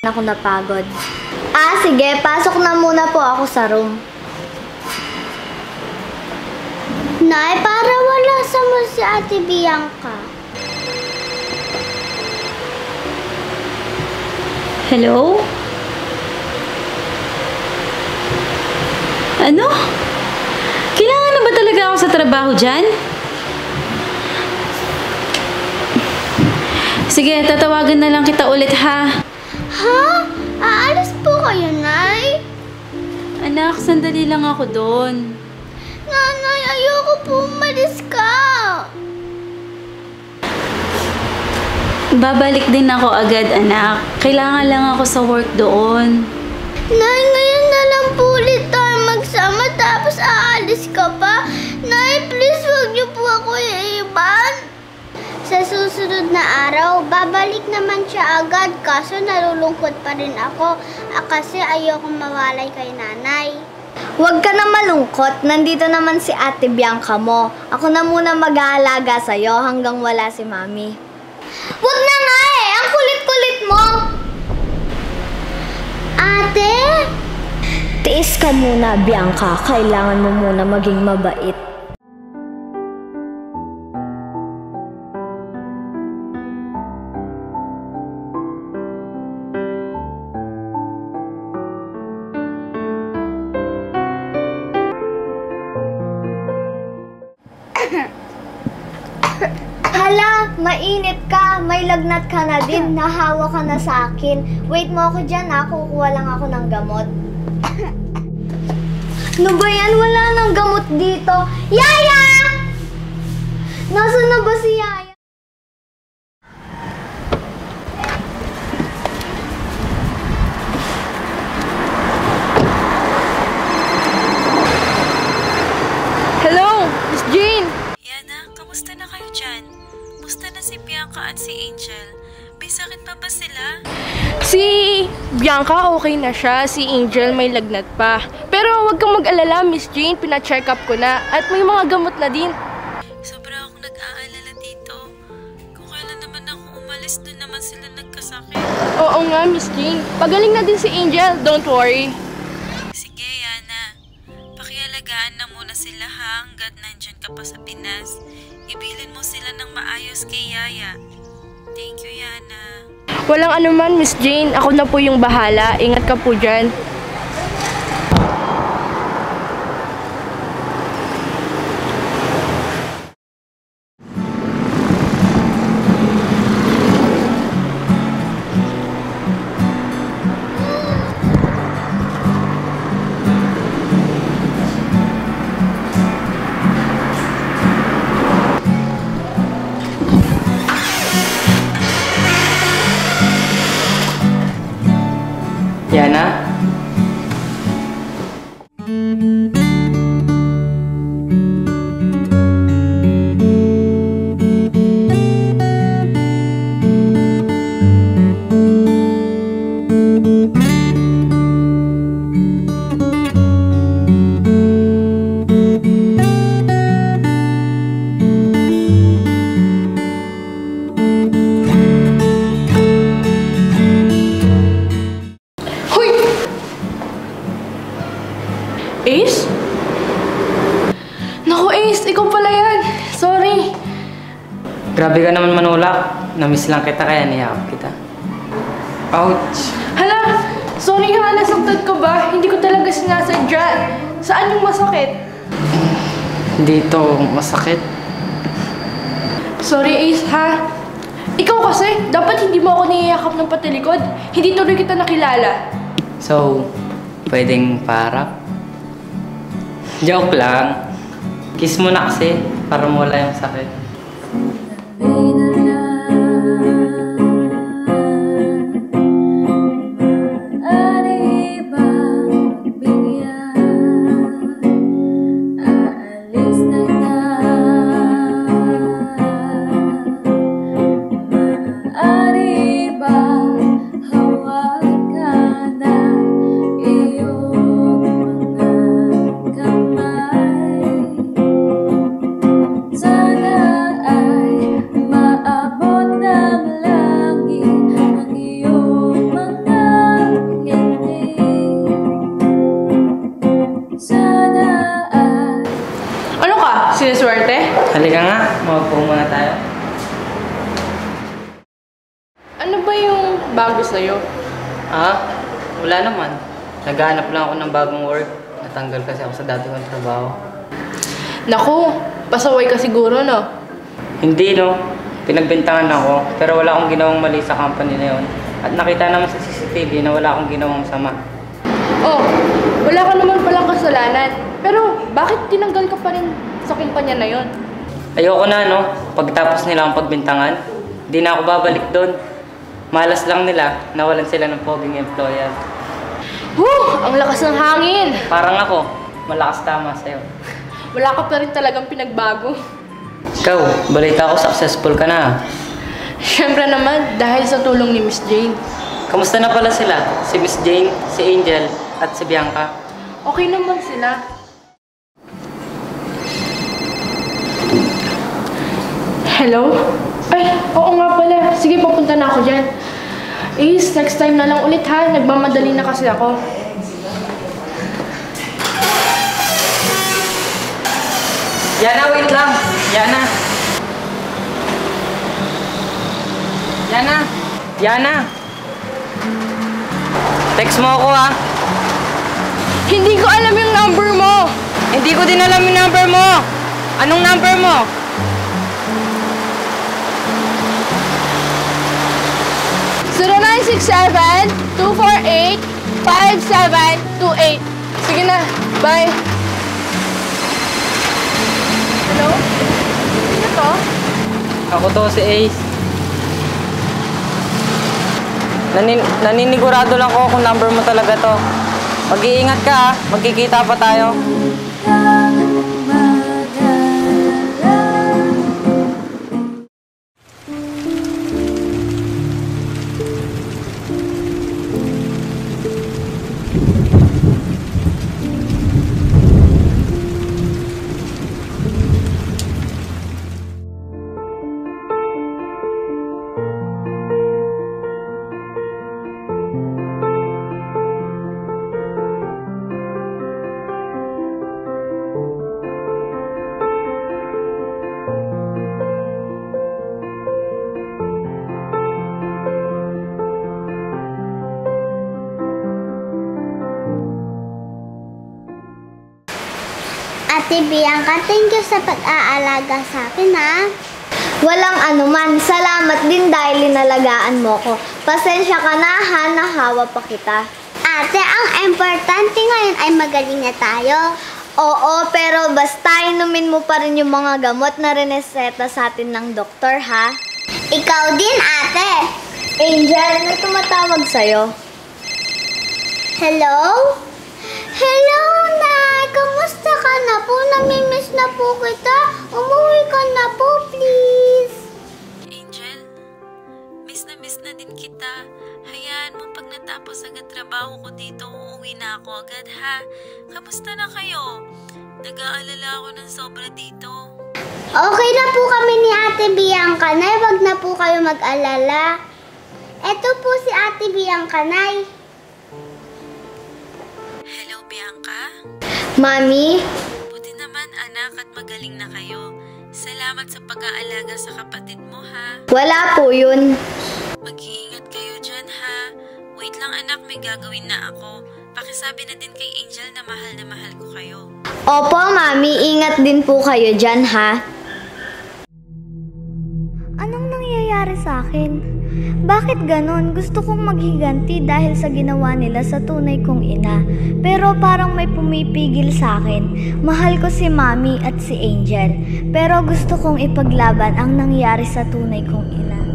Ako napagod. Sige, pasok na muna po ako sa room. Nay, para wala sa mo si Ate Bianca. Hello? Ano? Kailangan na ba talaga ako sa trabaho dyan? Sige, tatawagan na lang kita ulit ha. Ha? Aalis po kayo, Nay? Anak, sandali lang ako doon. Nanay, ayoko po umalis ka. Babalik din ako agad, anak. Kailangan lang ako sa work doon. Nay, ngayon na lang po ulit tayo magsama tapos aalis ka pa. Nay, please huwag niyo po ako iiwan. Sa susunod na araw, babalik naman siya agad kaso nalulungkot pa rin ako kasi ayoko mawalay kay nanay. Huwag ka na malungkot, nandito naman si Ate Bianca mo. Ako na muna mag-aalaga sa'yo hanggang wala si Mami. Huwag na nga eh! Ang kulit-kulit mo! Ate? Tiis ka muna, Bianca. Kailangan mo muna maging mabait. Hala, mainit ka. May lagnat ka na din. Nahawa ka na sa akin. Wait mo ako dyan ha. Kukuha lang ako ng gamot. Ano ba yan? Wala nang gamot dito. Yaya! Nasaan na ba si Yaya? Hello, Miss Jane! Yana, kamusta na kayo dyan? Kamusta na si Bianca at si Angel? May sakit pa ba sila? Si Bianca okay na siya, si Angel may lagnat pa. Pero huwag kang mag-alala, Miss Jane, pina-check up ko na at may mga gamot na din. Sobra akong nag-aalala dito. Kung kailan naman ako umalis, doon naman sila nagkasakit. Oo nga, Miss Jane. Pagaling na din si Angel, don't worry. Sige, Yana. Pakialagaan na muna sila hanggat nandyan ka pa sa Pinas. Ibilin mo sila ng maayos kay Yaya. Thank you, Yana. Walang anuman, Miss Jane. Ako na po yung bahala. Ingat ka po dyan. Yana? Ace? Naku, Ace, ikaw pala yan. Sorry. Grabe ka naman manulak. Namiss lang kita kaya niyakap kita. Ouch! Hala! Sorry ha, nasaktan ka ba? Hindi ko talaga sinasadya. Saan yung masakit? Dito masakit. Sorry, Ace ha. Ikaw kasi, dapat hindi mo ako niyayakap ng patilikod. Hindi tuloy kita nakilala. So, pwedeng parap? Joke lang. Kiss mo na kasi para mawala yung sakit. Sana ay Siniswerte? Halika nga, maupo muna tayo. Ano ba yung bago sa'yo? Wala naman. Naghahanap lang ako ng bagong work. Natanggal kasi ako sa dati kong trabaho. Naku, pasaway ka siguro, no? Hindi, no. Pinagbintangan ako, pero wala akong ginawang mali sa company na yun. At nakita naman sa CCTV na wala akong ginawang sama. Oh, wala ka naman palang kasalanan. Pero bakit tinanggal ka pa rin sa kumpanya na yon? Ayoko na, no. Pagtapos nila ang pagbintangan, di na ako babalik doon. Malas lang nila, nawalan sila ng poging employer. Ang lakas ng hangin! Parang ako, malakas tama sa'yo. Wala ka pa rin talagang pinagbago. Ikaw, balita ko successful ka na. Siyempre naman, dahil sa tulong ni Miss Jane. Kamusta na pala sila? Si Miss Jane, si Angel, at si Bianca? Okay naman sila. Hello? Ay, oo nga pala. Sige, papunta na ako dyan. Ace, next time na lang ulit ha. Nagmamadali na kasi ako. Yana, wait lang. Yana. Yana. Yana. Text mo ako, ha? Hindi ko alam yung number mo. Hindi ko din alam yung number mo. Anong number mo? (0967-248-5728). Sige na, bye. Hello? Sino to? Ako to, si Ace. Naninigurado lang ko kung number mo talaga to. Mag-iingat ka, ha? Magkikita pa tayo. Ate Bianca, thank you sa pag-aalaga sa akin, ha? Walang anuman. Salamat din dahil inalagaan mo ko. Pasensya ka na, ha? Nahawa pa kita. Ate, ang importante ngayon ay magaling na tayo. Oo, pero basta inumin mo pa rin yung mga gamot na rineseta sa atin ng doktor, ha? Ikaw din, ate. Angel, may tumatawag sa'yo. Hello? Hello, Nay! Kamusta ka na po? Namimiss na po kita. Umuwi ka na po, please. Angel, miss na din kita. Hayaan mo pag natapos agad trabaho ko dito, uuwi na ako agad ha. Kamusta na kayo? Nag-aalala ako ng sobra dito. Okay na po kami ni Ate Bianca, Nay. Wag na po kayo mag-alala. Eto po si Ate Bianca, Nay. Hello, Bianca? Mami? Buti naman anak at magaling na kayo. Salamat sa pag-aalaga sa kapatid mo ha. Wala po yun. Mag-iingat kayo dyan ha. Wait lang anak, may gagawin na ako. Pakisabi na din kay Angel na mahal ko kayo. Opo, Mami. Ingat din po kayo dyan, ha? Anong nangyayari sa akin? Bakit ganon? Gusto kong maghiganti dahil sa ginawa nila sa tunay kong ina. Pero parang may pumipigil sa akin. Mahal ko si Mami at si Angel. Pero gusto kong ipaglaban ang nangyari sa tunay kong ina.